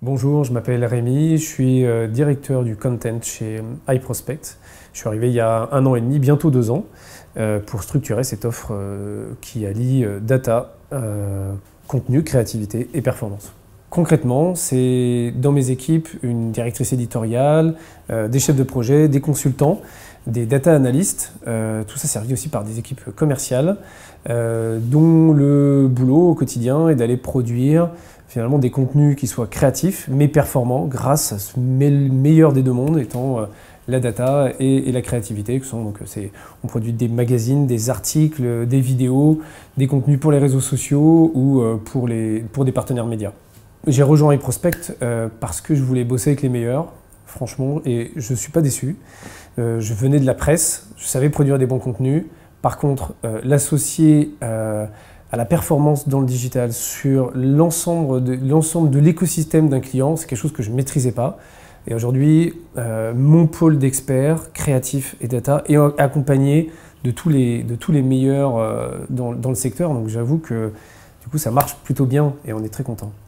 Bonjour, je m'appelle Rémi, je suis directeur du content chez iProspect. Je suis arrivé il y a 1 an et demi, bientôt 2 ans, pour structurer cette offre qui allie data, contenu, créativité et performance. Concrètement, c'est dans mes équipes une directrice éditoriale, des chefs de projet, des consultants, des data analystes, tout ça servi aussi par des équipes commerciales, dont le boulot au quotidien est d'aller produire finalement des contenus qui soient créatifs mais performants grâce à ce meilleur des deux mondes étant la data et la créativité. On produit des magazines, des articles, des vidéos, des contenus pour les réseaux sociaux ou pour des partenaires médias. J'ai rejoint iProspect parce que je voulais bosser avec les meilleurs, franchement, et je ne suis pas déçu. Je venais de la presse, je savais produire des bons contenus. Par contre, l'associer à la performance dans le digital sur l'ensemble de l'écosystème d'un client, c'est quelque chose que je ne maîtrisais pas. Et aujourd'hui, mon pôle d'experts créatifs et data est accompagné de tous les meilleurs dans le secteur. Donc j'avoue que du coup, ça marche plutôt bien et on est très content.